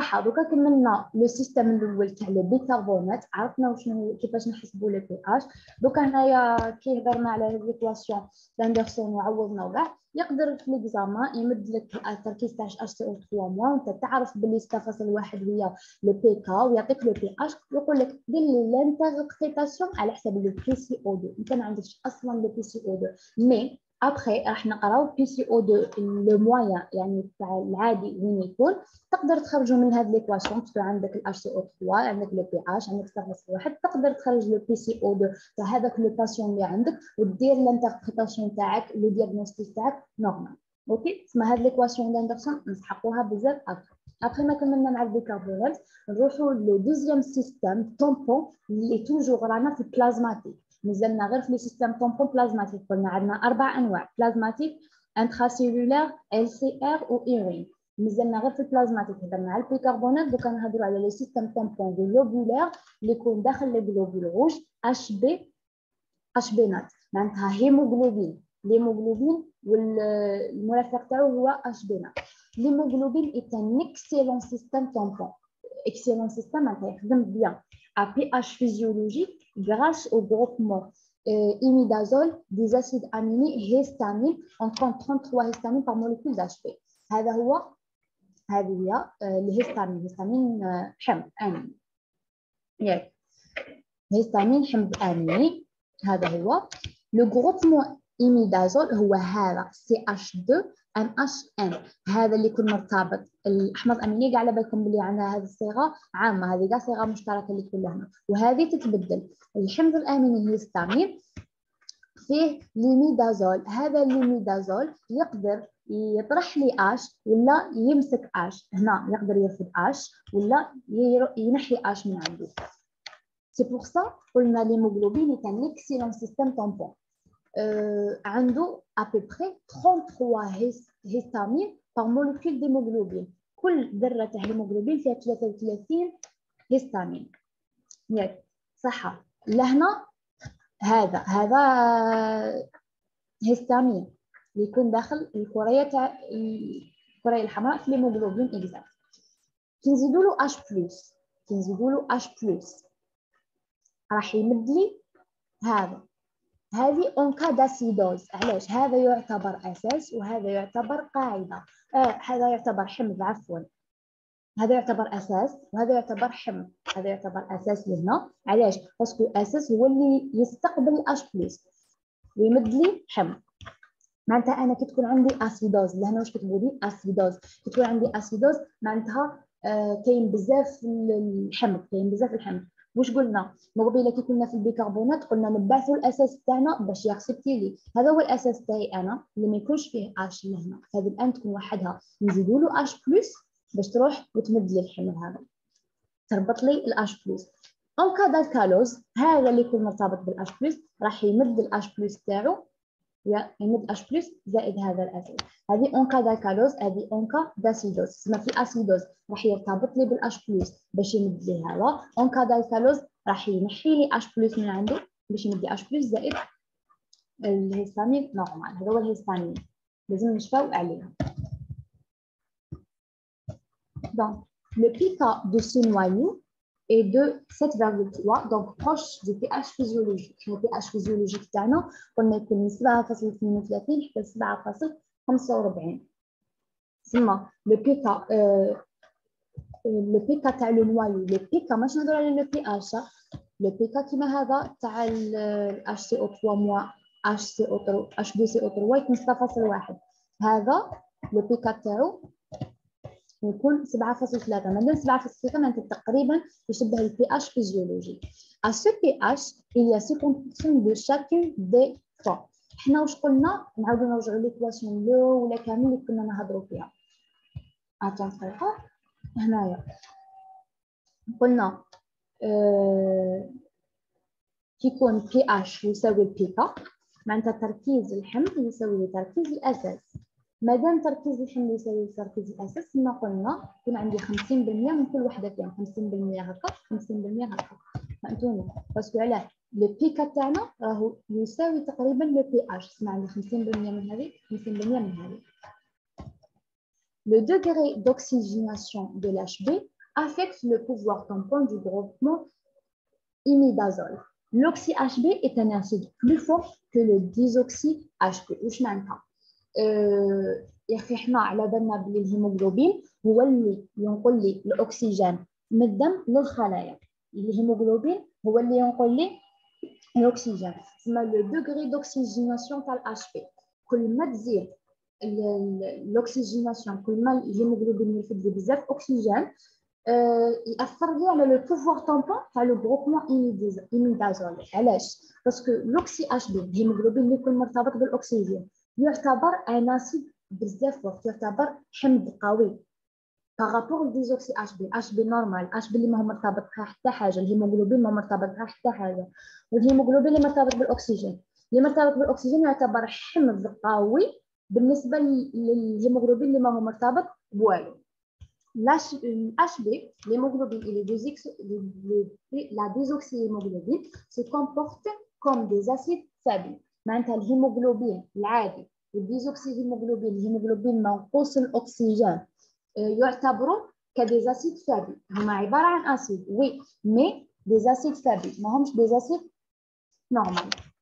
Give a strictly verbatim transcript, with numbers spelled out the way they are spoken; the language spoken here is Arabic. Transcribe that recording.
صح. دوكا كملنا لو سيستم الاول تاع لي بيكربونات، عرفنا واش كيفاش نحسبوا لي بي اش. دوكا هنايا كي هضرنا على هاد ليكواسيون لاندرسون وعوضنا وكاع، يقدر في ليكزامان يمد لك التركيز تاع اش سي او ثلاثة موان وانت تعرف باللي ستة فاصلة واحد هي لو بي كا، ويعطيك لو بي اش ويقول لك دير لي لانتربريتاسيون على حسب لو بي سي او اثنين. انت ما عندكش اصلا لو بي سي او اثنين، مي ابخي راح نقراو بي سي او اثنين لو موان يعني تاع العادي وين يكون، تقدر تخرجوا من هاد ليكواسيون. تكون عندك الاش سي او ثلاثة، عندك لو بي اش، عندك ستة فاصلة واحد، تقدر تخرج لو بي سي او اثنين تاع هذاك لو باسيون اللي عندك ودير لانتربريتاسيون تاعك لو دياغنوستيك تاعك نورمال. اوكي، تسمى هاد ليكواسيون لاندرسون نسحقوها بزاف. ابخي ابخي ما كملنا مع البيكربونات نروحوا لو دوزيام سيستم طومبون اللي توجور رانا في البلازماتيك. مازلنا غير في لو سيستم طومبون بلازماتيك. قلنا عندنا اربع انواع: بلازماتيك، انتراسيلولار، ال سي ار و ايرين. مازلنا غير في البلازماتيك هضرنا على البيكربونات، دوكا نهضروا على لو سيستم طومبون غلوبولار اللي يكون داخل لي غلوبول روج اش بي اش بينات، معناتها هيموغلوبين. الهيموغلوبين والمرافق تاعو هو اش بينات. الهيموغلوبين est un excellent système tampon. Excellent système معناتها يخدم بيان à pH physiologique grâce au groupement euh, imidazole des acides aminés histamine. On compte trente-trois histamines par molécule d'H P. هذا هو هذه هي الهيستامين. هيستامين حمض اميني، ياك هيستامين حمض اميني. هذا هو لو غروبمون إيميدازول، هو هذا سي إتش اثنين إن إتش إن. هذا اللي يكون مرتبط الاحماض الامينيه. كاع على بالكم بلي عندنا هذه الصيغه عامه، هذه كاع صيغه مشتركه اللي تكون لهنا، وهذه تتبدل. الحمض الاميني هيستامين فيه ليميدازول. هذا الليميدازول يقدر يطرح لي اش ولا يمسك اش. هنا يقدر يرفد اش ولا ينحي اش من عنده. سي بور سا قلنا ليموغلوبين est un excellent système tampon. Euh, عنده à peu près trente-trois histamines par molécule d'hémoglobine. كل ذرة تاع هيموغلوبين فيها ثلاثة وثلاثين هيستامين. ياك صح. لهنا هذا هذا هيستامين اللي يكون داخل الكرية تاع الكرية الحمراء في الهيموغلوبين اكزاكت. كي نزيدوا له اش بلس كي نزيدوا له اش بلس راح يمد لي هذا. هذه اون كا داسيدوز. علاش؟ هذا يعتبر اساس وهذا يعتبر قاعده. آه هذا يعتبر حمض، عفوا هذا يعتبر اساس وهذا يعتبر حمض. هذا يعتبر اساس لهنا. علاش؟ باسكو اساس هو اللي يستقبل الاش بلس ويمد لي حمض. معناتها انا كي تكون عندي اسيدوز لهنا، واش كتبوا لي؟ اسيدوز. كي تكون عندي اسيدوز معناتها آه كاين بزاف الحمض، كاين بزاف الحمض. واش قلنا من قبيله كي كنا في البيكربونات؟ قلنا نبعثوا الاساس تاعنا باش يغسبتي لي. هذا هو الاساس تاعي انا اللي ما يكونش فيه اش لهنا. هذه الان تكون وحدها، نزيدوا له اش بلس باش تروح وتمد لي الحمض هذا، تربط لي الاش بلس. اون كا دالكالوز هذا اللي يكون مرتبط بالاش بلس راح يمد الاش بلس تاعو، يمد اش بلس زائد هذا الاسيد. هذه اون كا دالكالوز، هذه اون كا داسيدوز. تسمى في اسيدوز راح يرتبط لي بالاش بلس باش يمد لي هذا. اون كا دالكالوز راح ينحي لي اش بلس من عنده باش يمد لي اش بلس زائد الهيستامين نورمال. هذا هو الهيستامين، لازم نشفاو عليه. دونك le pK de ce noyau est de sept virgule trois, donc proche du pH physiologique. Le pH physiologique تاعنا قلنا يكون من سبعة فاصلة اثنين وثلاثين حتى سبعة فاصلة خمسة وأربعين. ثم le pK euh, le pK تاع le noyau. le pK ماشي نهضروا على le pH. le pK كيما هذا تاع ال إتش سي أو ثلاثة موان إتش سي أو ثلاثة إتش تو سي أو ثلاثة يكون ستة فاصلة واحد. هذا le pK تاعو يكون سبعة فاصلة ثلاثة. مادام سبعة فاصلة ثلاثة معناتها تقريبا يشبه ال pH physiologique. À ce pH, il y a cinquante de chacune des fois. حنا واش قلنا؟ نعاودو نرجعو ليكواسيون لو ولا كامل اللي كنا نهضرو فيها. اتون دقيقة. هنايا قلنا أه... كي يكون pH يساوي pK معناتها تركيز الحمض يساوي تركيز الأساس. مادام تركيز الحمض يساوي تركيز الاساس كما قلنا يكون عندي خمسين بالمئة من كل وحده فيهم. خمسين بالمئة هكا خمسين بالمئة هكا. فهمتوني؟ باسكو علاه لو بيكا تاعنا راهو يساوي تقريبا لو بي اش. تسمع عندي خمسين بالمئة من هذه خمسين بالمئة من هذه. Le degré d'oxygénation de l'H B affecte le pouvoir tampon du groupement imidazole. L'oxy H B est un acide plus fort que le disoxy H B. واش معناتها؟ أه يا اخي حنا على بالنا بلي الهيموغلوبين هو اللي ينقل لي الاكسجين من الدم للخلايا. الهيموغلوبين هو اللي ينقل لي الاكسجين. تسمى لو دوغري دوكسيجيناسيون تاع الاتش بي. كل ما تزيد الاكسجيناسيون، كل ما الهيموغلوبين يفد بزاف اكسجين، يأثر لي على لو بوفوار طامبون تاع لو جروبمون إيميدازول. علاش؟ باسكو لوكسي اش بي الهيموغلوبين اللي يكون مرتبط بالاكسجين يعتبر ان اسيد بزاف فورت، يعتبر حمض قوي بارابور لديزوكسي اش بي. اش بي نورمال، اش بي اللي ما هو مرتبط بها حتى حاجه، الهيموغلوبين ما مرتبط بها حتى حاجه. والهيموغلوبين اللي مرتبط بالاكسجين اللي مرتبط بالاكسجين يعتبر حمض قوي بالنسبه للهيموغلوبين اللي ما هو مرتبط بوالو. L'H B, l'hémoglobine et les deux X, la désoxyhémoglobine se comportent comme des acides faibles. Maintenant, l'hémoglobine, العادي, والديزوكسيهيموغلوبين, الهيموغلوبين منقوص الأكسجين, يعتبروا كدي acides faibles. هما عبارة عن أسيد, oui, mais des acides faibles, ما همش des acides normaux.